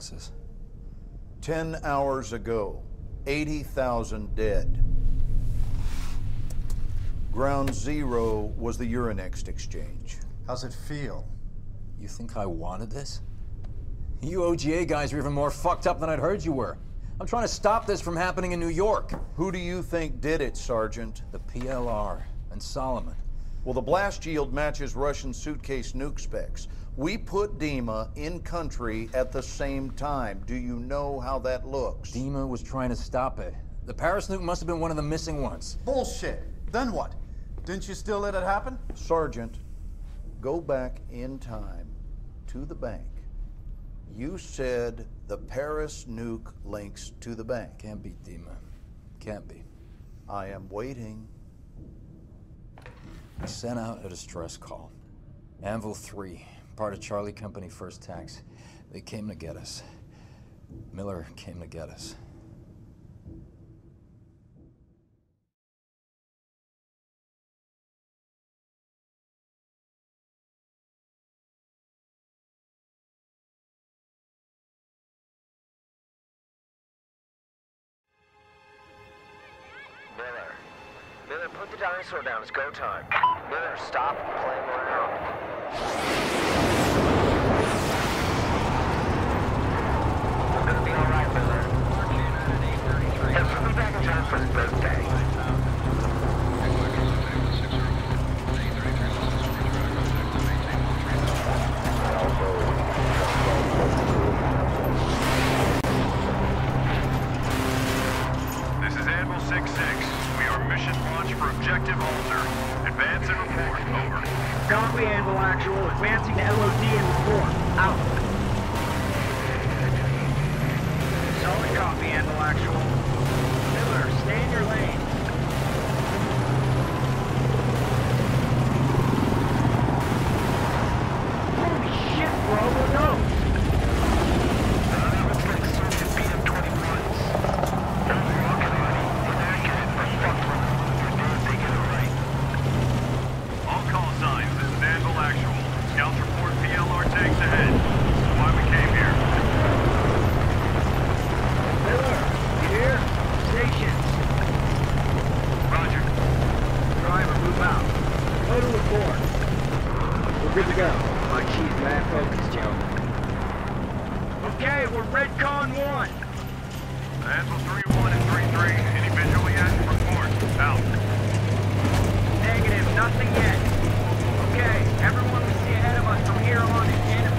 analysis. 10 hours ago, 80,000 dead. Ground zero was the Euronext exchange. How's it feel? You think I wanted this? You OGA guys are even more fucked up than I'd heard you were. I'm trying to stop this from happening in New York. Who do you think did it, Sergeant? The PLR and Solomon. Well, the blast yield matches Russian suitcase nuke specs. We put Dima in country at the same time. Do you know how that looks? Dima was trying to stop it. The Paris nuke must have been one of the missing ones. Bullshit. Then what? Didn't you still let it happen? Sergeant, go back in time to the bank. You said the Paris nuke links to the bank. Can't be, Dima. Can't be. I am waiting. We sent out a distress call. Anvil 3, part of Charlie Company First Tax. They came to get us. Miller came to get us. Miller, put the dinosaur down. It's go time. Miller, stop playing around. We're gonna be all right, Miller. Hey, we'll be back in time for his birthday. This is Anvil 6-6. We are mission launch for Objective Alter. Advance and report. Over. Copy, Anvil Actual. Advancing to LOD and report. Out. Solid copy, Anvil Actual. Miller, stay in your lane. Holy shit, bro. What knows? Looks like Sergeant BM-21s. Those rocket ready. Inaccurate, but fuck them. We're done. They get it right. All call signs. This is Anvil Actual. Scouts report PLR tanks ahead. This is why we came here. Miller, you here? Stations. Roger. Driver, move out. Go to report. We're good to go. My chief mad focus, Joe. Okay, we're Redcon 1. Anvil 3-1 and 3-3. Any visual yet? Report. Out. Negative, nothing yet. Okay, everyone we see ahead of us from here on is enemy.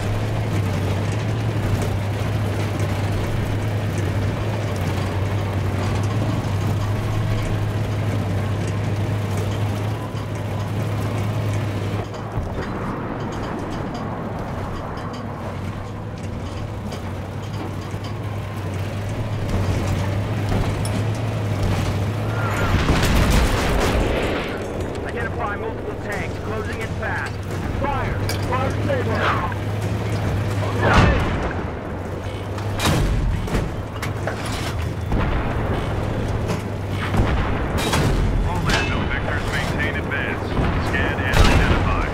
Identify multiple tanks, closing in fast. Fire! Fire stable! All Anvil Victors maintain advance. Scan and identify.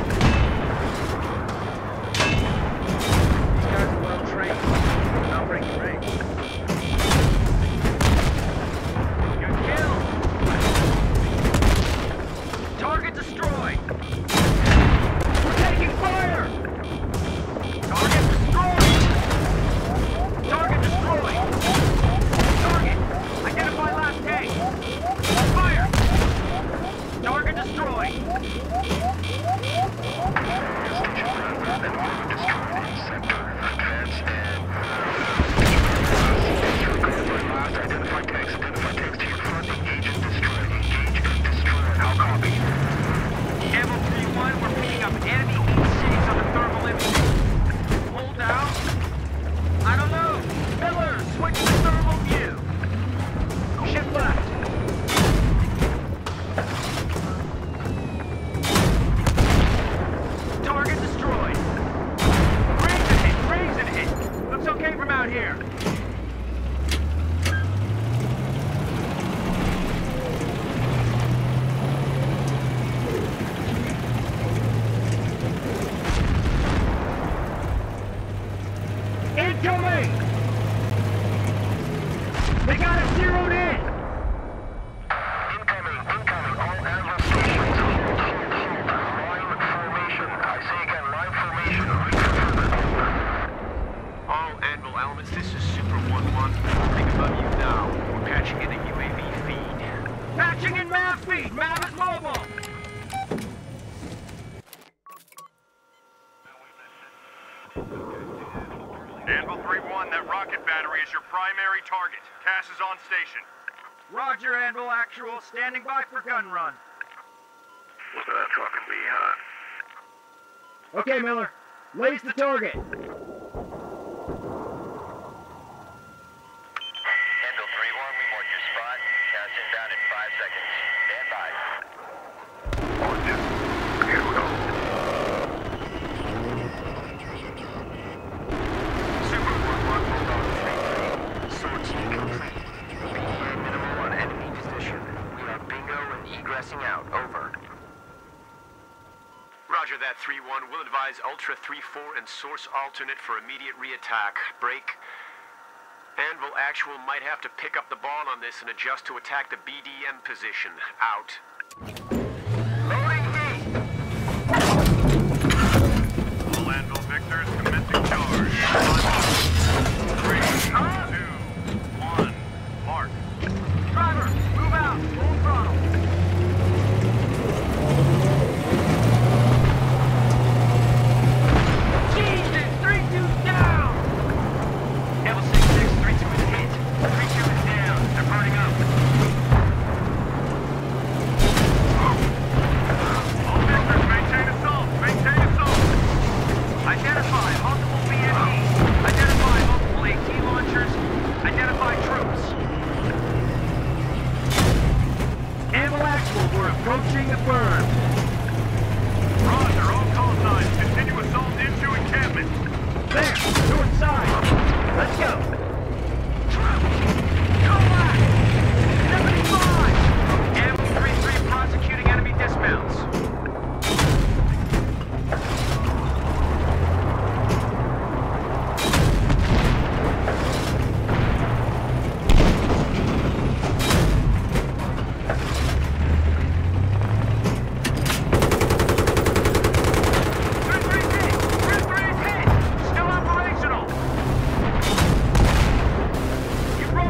These guys are well trained. Not breaking range. Good kill! Target destroyed! We're taking fire! Target destroyed! Target destroyed! Target! Identify last tank! Fire! Target destroyed! Identify tanks to your front. Engage and destroy. Engage and destroy. How copy? Ammo 3-1, we're picking up enemy east cities on the thermal imaging. Hold down. I don't know. Miller, switch to thermal view. Shift left. Target destroyed. Raise and hit, raise and hit. The speed! Mav is mobile! Anvil 3-1, that rocket battery is your primary target. Cass is on station. Roger, Anvil Actual. Standing by for gun run. Look at that fucking behind. Okay, Miller. Lace the target. Anvil 3-1, we marked your spot. Cass inbound in 5 seconds. Stand by. Here we go. Super 1-1, Bulldog 3-3. Sword speed complete. Being minimal on enemy position. We are bingo and egressing out. Over. Roger that, 3-1. We'll advise Ultra 3-4 and Source Alternate for immediate re-attack. Break. Anvil Actual might have to pick up the ball on this and adjust to attack the BDM position. Out. Loading heat! All Anvil Victors commencing charge. 3, 2, 1, mark. Driver, move out. Full throttle. Jesus! 3-2 down! Anvil 6-6, 3-2 is hit. 3-2 is down. They're burning up. All Victors, maintain assault. Maintain assault. Identify multiple BMPs. Identify multiple AT launchers. Identify troops. Anvil Actual, we're approaching the berm. Roger, all call signs. Continue assault into encampment. There, to inside. Let's go. Come back. 75. Anvil 3-3 prosecuting enemy dismounts. You broke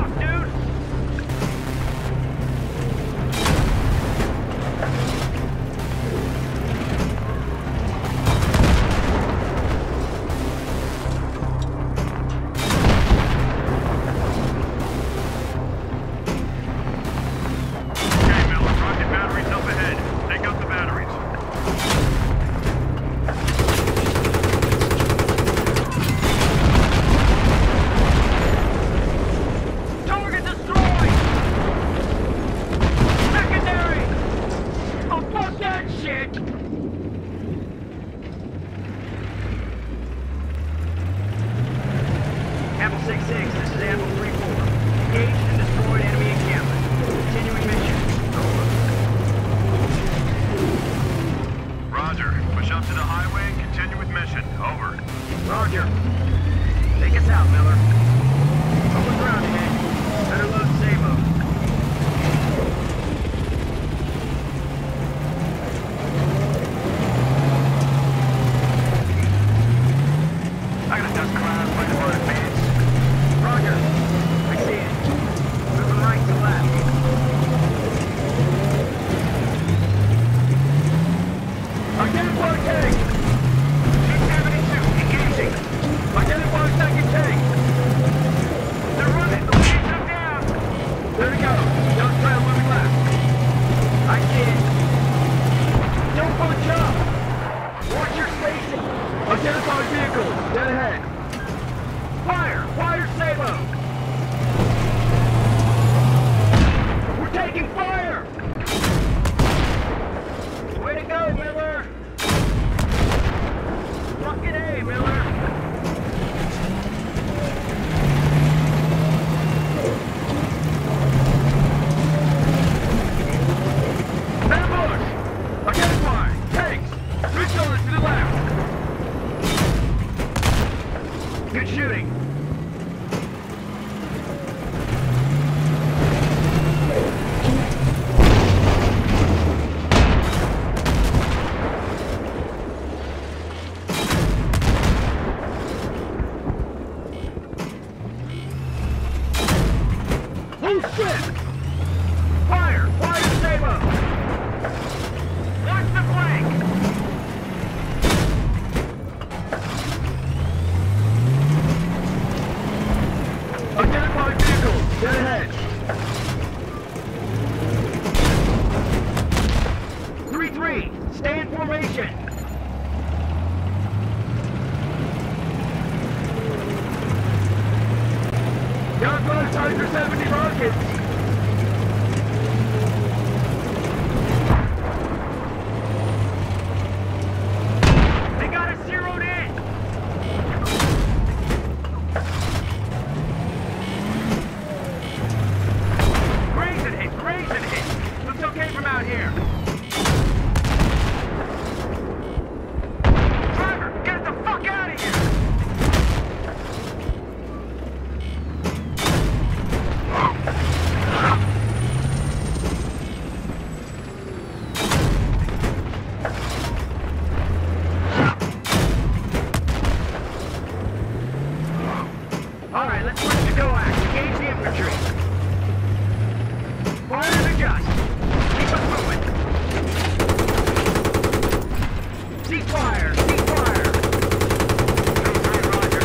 formation. Got both Tiger 70 rockets. They got us zeroed in. Grazing hit. Looks okay from out here. Driver, get the fuck out of here. All right, let's push the coax. Engage the infantry. Fire and adjust. Keep us moving. Cease fire. Cease fire. 3-3, roger.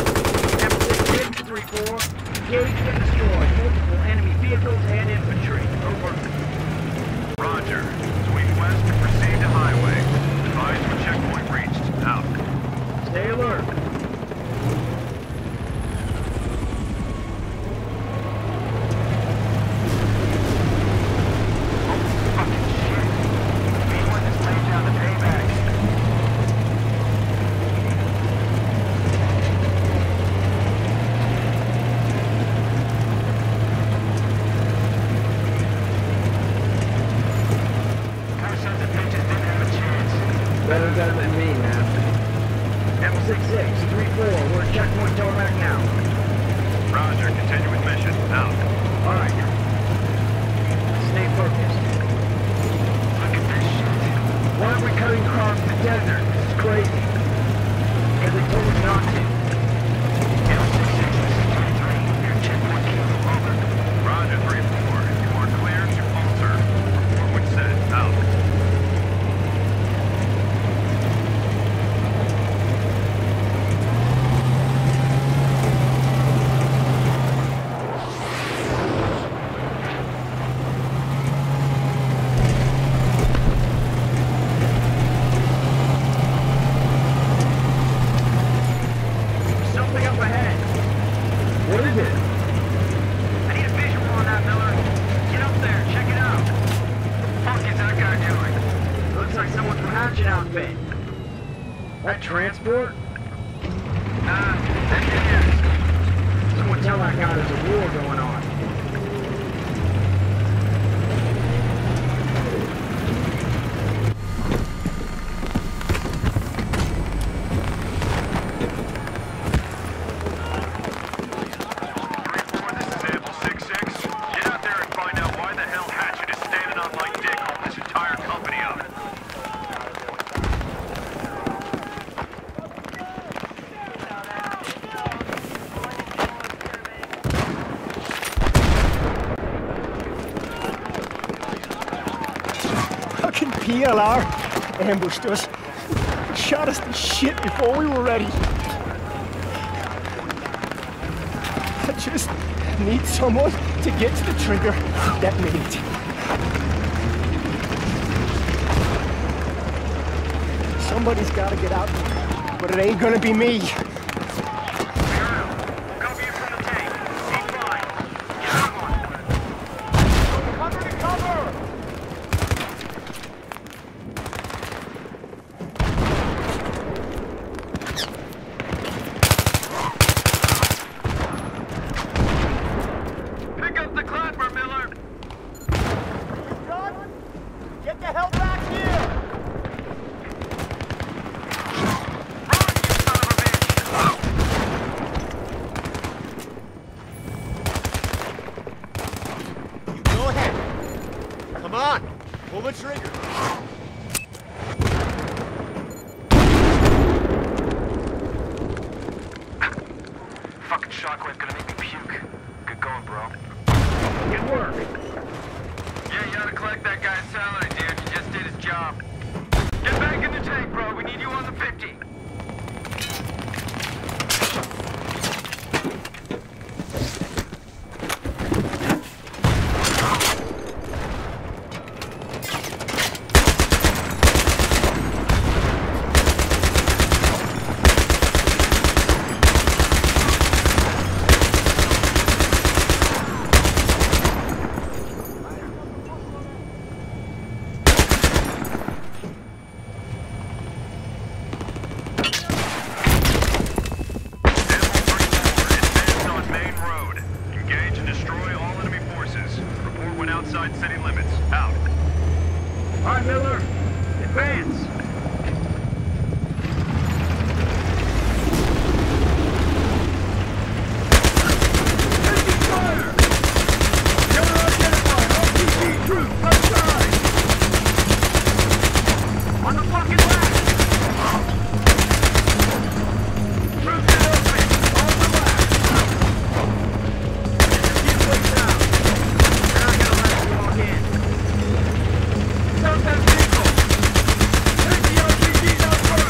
M66-34. Engage and destroy multiple enemy vehicles and infantry. Over. Roger. Swing west and proceed to highway. Advise when checkpoint reached. Out. Stay alert. Better than me, man. M66-34, we're at checkpoint tarmac now. Roger. Continue with mission. Out. All right. Stay focused. Look at this shit. Why are we cutting across the desert? This is crazy. Because they told us not to. M66, this is 33. You're at checkpoint kilo. Over. Roger, 3-4. You are cleared to alter. Report when said. Out. Something up ahead. What is it? I need a visual on that, Miller. Get up there, check it out. What the fuck is that guy doing? Looks like someone from Hatchet outfit. That transport? Engineers. Someone tell that guy there's a war going on. PLR ambushed us, shot us to shit before we were ready. I just need someone to get to the trigger that minute. Somebody's gotta get out, but it ain't gonna be me. Get the hell back here! You go ahead. Come on, pull the trigger. Fucking shockwave gonna make me puke. Good going, bro. Good work. Yeah, you ought to collect that guy's salary, dude. He just did his job. Get back in the tank, bro. We need you on the 50. right, Miller. Advance. Taking fire! Gunner identified. RPG troops, left side. On the fucking left. Troops in open. On the left. There's a few ways out. They're not gonna let us walk in. Stop that vehicle. Take the RPGs out front.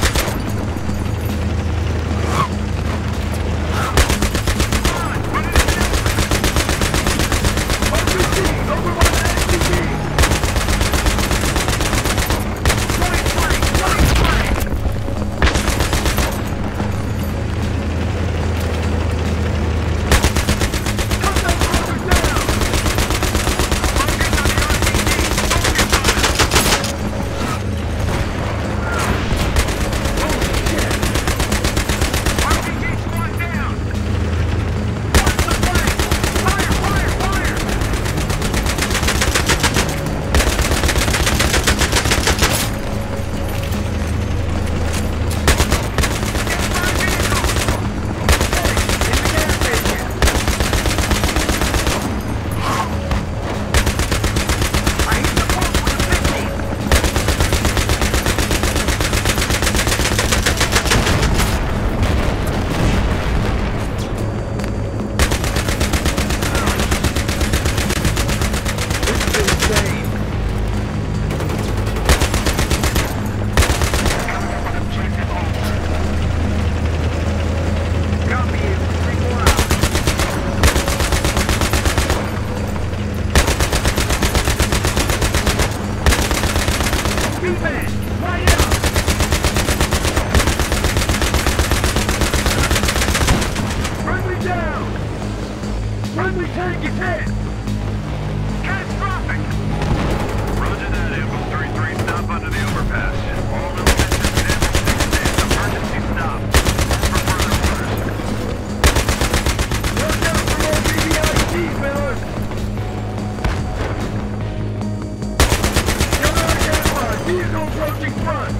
Friendly tank is hit! Catastrophic! Roger that, Amble 3-3. Stop under the overpass. All elements in Amble 6-6. Emergency stop. For further orders. Watch out for more BBIC, Miller! Gunner identified. Vehicle approaching front.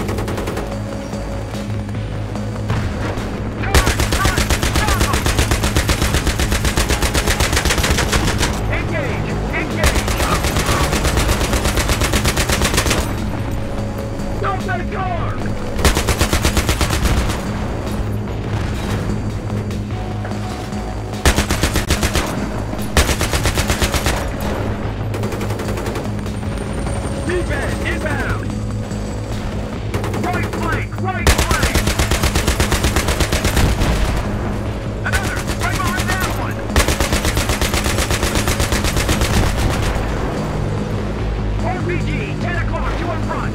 Stop that car! Defense, inbound! Right flank, right flank! Another, right behind that one! RPG, 10 o'clock, you in front!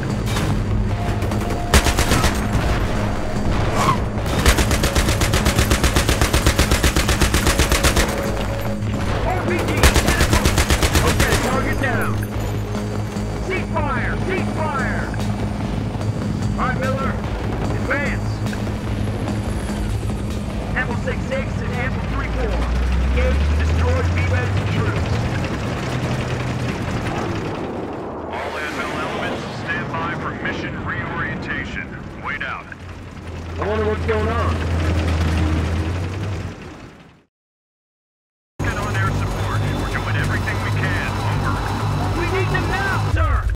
RPG, 10 o'clock! Okay, target down! Cease fire! Cease fire! All right, Miller. Advance. Amble 6-6 and Amble 3-4. Engage and destroy B-Med's troops. All Anvil elements, stand by for mission reorientation. Wait out. I wonder what's going on.